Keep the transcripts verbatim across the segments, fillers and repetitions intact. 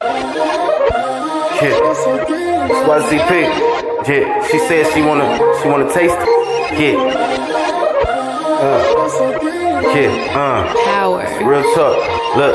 Yeah. Y Z P. Yeah. She said she wanna, she wanna taste it. Yeah. Uh. Yeah. Uh. Power. Real talk. Look.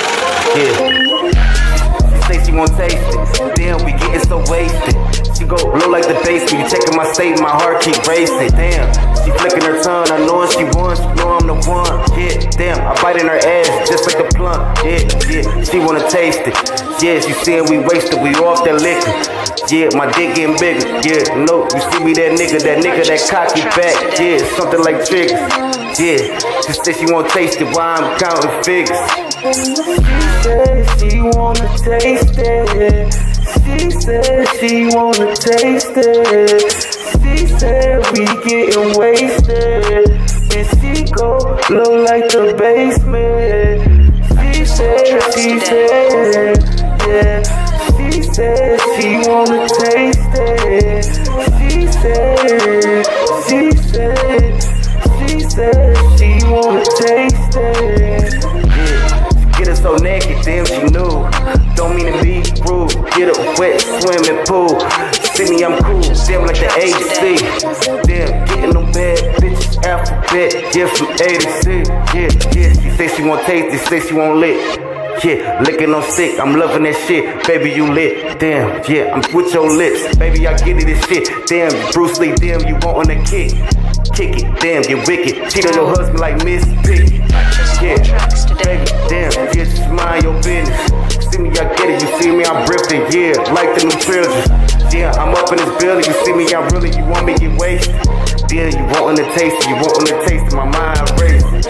Yeah. She say she wanna taste it. Damn, we getting so wasted. She go blow like the bass. When you checking my state, my heart keep racing. Damn. She flicking her tongue. I know she wants. She know I'm the one. Yeah. Damn. I bite in her ass just like a plum. Yeah. Yeah. She wanna taste it. Yeah. She saying we wasted. We off that liquor. Yeah, my dick getting bigger. Yeah, no, you see me that nigga, that nigga, that cocky back. Yeah, something like triggers. Yeah, she said she wanna taste it while I'm counting figures. She said she wanna taste it. She said she wanna taste it. She said we getting wasted. And she go low like the basement. She said, she said, yeah. She said she wanna taste it. She said, she said, she said she wanna taste it. Yeah, get her so naked, damn she knew. Don't mean to be rude. Get a wet swimming pool. See me, I'm cool. Damn like the A to C. Damn, getting them bad bitches alphabet. Yeah, from A to C. Yeah, yeah. She say she wanna taste it. Say she won't lick. Yeah, licking on stick, I'm loving that shit. Baby, you lit. Damn, yeah, I'm with your lips. Baby, I get it, this shit. Damn, Bruce Lee, damn, you want on the kick. Kick it, damn, get wicked. Cheat on your husband like Miss Piggy. Yeah, baby, damn, yeah, just mind your business. See me, I get it, you see me, I'm drifting. Yeah, like the new trilogy. Yeah, I'm up in this building, you see me, I'm really, you want me to get wasted. Yeah, you want on the taste, you want on the taste, my mind racing.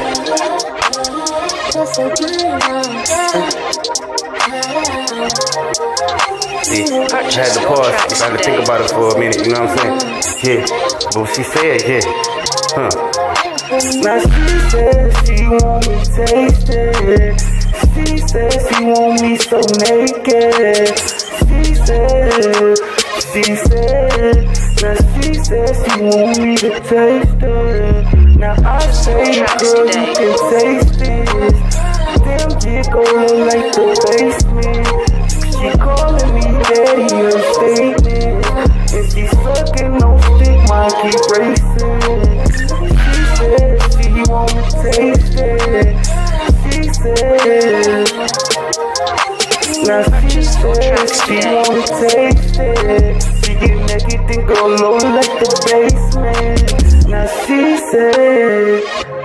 See, I had to pause, I had to think about it for a minute, you know what I'm saying? Yeah, but she said, yeah, huh. Now she said she want me tasted. She said she want me so naked. She said, she said, now she said she want me to taste it. Now I say, girl, you can taste it. Damn, dick going like the basement. She calling me daddy, her statement. And she sucking no stick, mine keep racing. She said she wanna taste it. She said, now she said she wanna taste it. She get naked and go low like the basement. Now she said,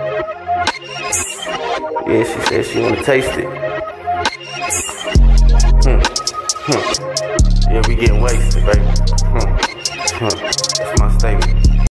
yeah, she said she wanna taste it. Hmm. Hmm. Yeah, we getting wasted, baby. Hmm. Hmm. That's my statement.